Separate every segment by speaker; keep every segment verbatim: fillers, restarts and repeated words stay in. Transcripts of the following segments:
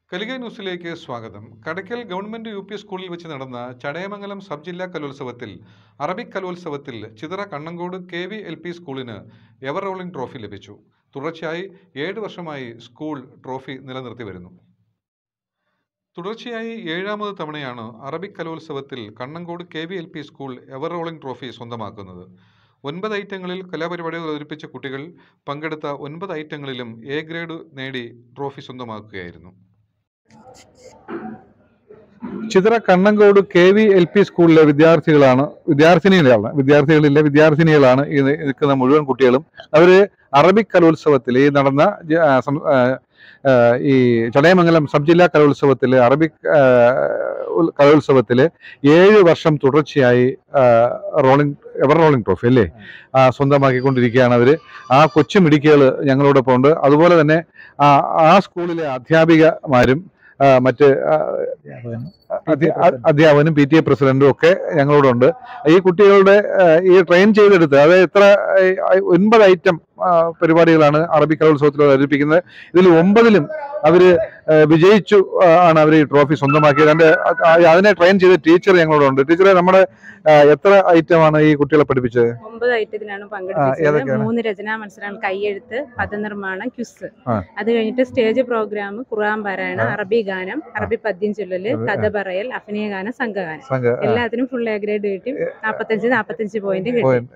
Speaker 1: കലിക ന്യൂസിലേക്ക് സ്വാഗതം. Kadakkal government U P സ്കൂളിൽ വെച്ച് നടന്ന ചടയമംഗലം സബ് ജില്ലാ കലോത്സവത്തിൽ അറബിക് കലോത്സവത്തിൽ Chithara Kannankode K V L P സ്കൂളിന് എവർ റോളിംഗ് ട്രോഫി ലഭിച്ചു. തുടർച്ചയായി ഏഴ് വർഷമായി സ്കൂൾ ട്രോഫി നിലനിർത്തി വരുന്നു. തുടർച്ചയായി ഏഴാമത് തവണയാണ് അറബിക് കലോത്സവത്തിൽ Kannankode K V L P school ever rolling trophy സ്വന്തമാക്കുന്നത്. ഒൻപത് ഐറ്റങ്ങളിൽ കലാപരിപാടികൾ അവതരിപ്പിച്ച കുട്ടികൾ പങ്കെടുത്ത ഒൻപത് ഐറ്റങ്ങളിലും എ ഗ്രേഡ് നേടി ട്രോഫി സ്വന്തമാക്കുകയായിരുന്നു. Chithara Kannankode K V L P സ്കൂളിലെ വിദ്യാർത്ഥികളാണ് വിദ്യാർത്ഥിനികളാണ് വിദ്യാർത്ഥികളിലെ വിദ്യാർത്ഥിനികളാണ് ഈ നിൽക്കുന്ന മുഴുവൻ കുട്ടികളും. അവര് അറബിക് കലോത്സവത്തിൽ ഈ നടന്ന ഈ ചടയമംഗലം സബ് ജില്ലാ കലോത്സവത്തില് അറബിക് കലോത്സവത്തില് ഏഴ് വർഷം തുടർച്ചയായി റോളിംഗ് എവർ റോളിംഗ് ട്രോഫി അല്ലേ സ്വന്തമാക്കിക്കൊണ്ടിരിക്കുകയാണ് അവര്. ആ കൊച്ചു മിടുക്കികൾ ഞങ്ങളോടൊപ്പം ഉണ്ട്. അതുപോലെ തന്നെ ആ സ്കൂളിലെ അധ്യാപികമാരും മറ്റ് അധ്യാപകനും പി ടി എ പ്രസിഡന്റും ഒക്കെ ഞങ്ങളോടുണ്ട്. ഈ കുട്ടികളുടെ ഈ ട്രെയിൻ ചെയ്തെടുത്ത് അത് എത്ര ഒൻപത് ഐറ്റം പരിപാടികളാണ് അറബിക് കലോത്സവത്തിൽ അവതരിപ്പിക്കുന്നത്. ഇതിൽ ഒമ്പതിലും അവര് വിജയിച്ചു ആണ് അവർ ഈ ട്രോഫി സ്വന്തമാക്കിയത്. അതിന്റെ അതിനെ ട്രെയിൻ ചെയ്ത ടീച്ചർ ഞങ്ങളോടുണ്ട്. ടീച്ചറെ, നമ്മുടെ എത്ര ഐറ്റമാണ് ഈ കുട്ടികളെ പഠിപ്പിച്ചത്?
Speaker 2: ഒമ്പത് ഐറ്റത്തിലാണ് പങ്കെടുപ്പിച്ചത്. മൂന്ന് രചനാ മത്സരമാണ്, കയ്യെഴുത്ത്, പദനിർമ്മാണം, ക്വിസ്. അത് കഴിഞ്ഞിട്ട് സ്റ്റേജ് പ്രോഗ്രാം, ഖുർആൻ പാരായണം, അറബി ഗാനം, അറബി പദ്യം ചൊല്ലല്, കഥ പറയൽ, അഭിനയ ഗാനം, സംഘഗാനം. എല്ലാത്തിനും ഫുൾ എ ഗ്രേഡ് കിട്ടി. നാപ്പത്തഞ്ച് നാപ്പത്തഞ്ച് പോയിന്റ്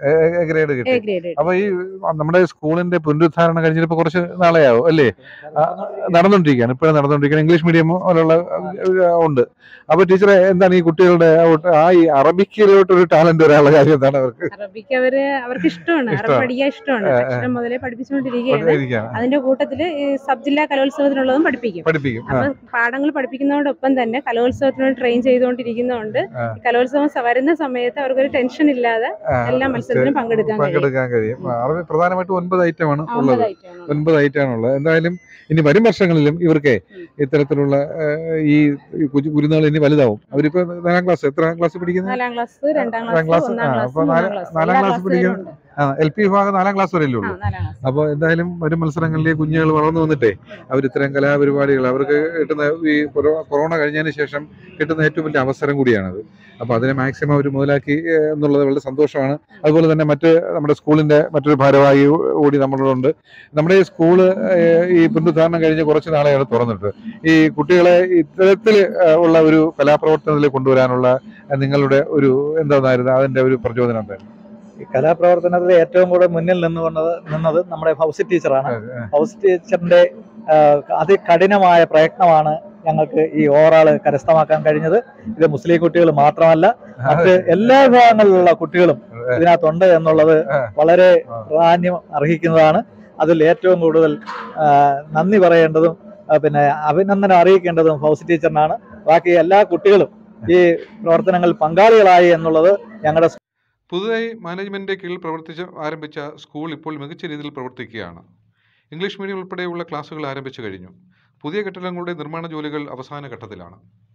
Speaker 2: കിട്ടി.
Speaker 1: അപ്പൊ ഈ നമ്മുടെ സ്കൂളിന്റെ പുനരുദ്ധാരണം കഴിഞ്ഞിട്ട് കുറച്ച് നാളെയാവും അല്ലേ? നടന്നുകൊണ്ടിരിക്കുകയാണ്, ഇപ്പോഴും നടന്നുകൊണ്ടിരിക്കുകയാണ്. ഇംഗ്ലീഷ് മീഡിയം പോലുള്ള ഉണ്ട്. അപ്പൊ ടീച്ചറെ, എന്താണ് ഈ കുട്ടികളുടെ ആ ഈ അറബിക്കിലോട്ട് ഒരു ടാലന്റ് വരാനുള്ള കാര്യം എന്താണ്? അവർക്ക്
Speaker 2: അറബിക്ക് അവര് അവർക്ക് ഇഷ്ടമാണ്, അറബി പഠിക്കാൻ ഇഷ്ടമാണ്. അക്ഷരം മുതലേ പഠിപ്പിച്ചുകൊണ്ടിരിക്കുകയാണ്. അതിന്റെ കൂട്ടത്തില് സബ് ജില്ലാ കലോത്സവത്തിനുള്ളതും പഠിപ്പിക്കും. അപ്പൊ പാഠങ്ങൾ പഠിപ്പിക്കുന്നതോടൊപ്പം തന്നെ കലോത്സവത്തിന് ട്രെയിൻ ചെയ്തുകൊണ്ടിരിക്കുന്നതുകൊണ്ട് കലോത്സവം വരുന്ന സമയത്ത് അവർക്കൊരു ടെൻഷൻ ഇല്ലാതെ എല്ലാ മത്സരത്തിലും പങ്കെടുക്കാൻ
Speaker 1: പങ്കെടുക്കാൻ കഴിയും. അറബി പ്രധാനമായിട്ടും ഒൻപത് ഐറ്റമാണ് ഉള്ളത്. ഒൻപത് ഐറ്റമാണ് ഉള്ളത്. എന്തായാലും ഇനി വരും വർഷങ്ങളിലും ഇവർക്ക് ഇത്തരത്തിലുള്ള ഈ ഗുരുനാൾ ഇനി വലുതാവും. അവരിപ്പോ നാലാം ക്ലാസ് എത്ര ക്ലാസ് പഠിക്കുന്നത്?
Speaker 2: നാലാം ക്ലാസ് രണ്ടാം ക്ലാസ്
Speaker 1: അപ്പൊ നാലാം ക്ലാസ് പഠിക്കുന്നത് എൽ പി വിഭാഗം നാലാം ക്ലാസ് വരെയല്ലേ ഉള്ളൂ. അപ്പോൾ എന്തായാലും വരും മത്സരങ്ങളിലെ കുഞ്ഞുങ്ങൾ വളർന്നു വന്നിട്ടേ അവർ ഇത്തരം കലാപരിപാടികൾ അവർക്ക് കിട്ടുന്ന ഈ കൊറോണ കഴിഞ്ഞതിന് ശേഷം കിട്ടുന്ന ഏറ്റവും വലിയ അവസരം കൂടിയാണത്. അപ്പോൾ അതിനെ മാക്സിമം അവർ മുതലാക്കി എന്നുള്ളത് വളരെ സന്തോഷമാണ്. അതുപോലെ തന്നെ മറ്റ് നമ്മുടെ സ്കൂളിൻ്റെ മറ്റൊരു ഭാരവാഹി കൂടി നമ്മളോടുണ്ട്. നമ്മുടെ ഈ സ്കൂള് ഈ പുനരുദ്ധാരണം കഴിഞ്ഞ് കുറച്ച് നാളെയാണ് തുറന്നിട്ട്. ഈ കുട്ടികളെ ഇത്തരത്തിൽ ഉള്ള ഒരു കലാപ്രവർത്തനത്തിൽ കൊണ്ടുവരാനുള്ള നിങ്ങളുടെ ഒരു എന്തായിരുന്നു അതിൻ്റെ ഒരു പ്രചോദനം എന്തായിരുന്നു?
Speaker 3: ഈ കലാപ്രവർത്തനത്തിൽ ഏറ്റവും കൂടുതൽ മുന്നിൽ നിന്ന് വന്നത് നിന്നത് നമ്മുടെ ഹൗസ് ടീച്ചറാണ്. ഹൗസ് ടീച്ചറിന്റെ അതികഠിനമായ പ്രയത്നമാണ് ഞങ്ങൾക്ക് ഈ ഓവറാള് കരസ്ഥമാക്കാൻ കഴിഞ്ഞത്. ഇത് മുസ്ലിം കുട്ടികൾ മാത്രമല്ല, മറ്റ് എല്ലാ വിഭാഗങ്ങളിലുള്ള കുട്ടികളും ഇതിനകത്തുണ്ട് എന്നുള്ളത് വളരെ പ്രാധാന്യം അർഹിക്കുന്നതാണ്. അതിൽ ഏറ്റവും കൂടുതൽ നന്ദി പറയേണ്ടതും പിന്നെ അഭിനന്ദനം അറിയിക്കേണ്ടതും ഹൗസ് ടീച്ചറിനാണ്. ബാക്കി എല്ലാ കുട്ടികളും ഈ പ്രവർത്തനങ്ങളിൽ പങ്കാളികളായി എന്നുള്ളത് ഞങ്ങളുടെ
Speaker 1: പുതുതായി മാനേജ്മെന്റിന്റെ കീഴിൽ പ്രവർത്തിച്ച് ആരംഭിച്ച സ്കൂൾ ഇപ്പോൾ മികച്ച രീതിയിൽ പ്രവർത്തിക്കുകയാണ്. ഇംഗ്ലീഷ് മീഡിയം ഉൾപ്പെടെയുള്ള ക്ലാസുകൾ ആരംഭിച്ചു കഴിഞ്ഞു. പുതിയ കെട്ടിടങ്ങളുടെ നിർമ്മാണ ജോലികൾ അവസാന ഘട്ടത്തിലാണ്.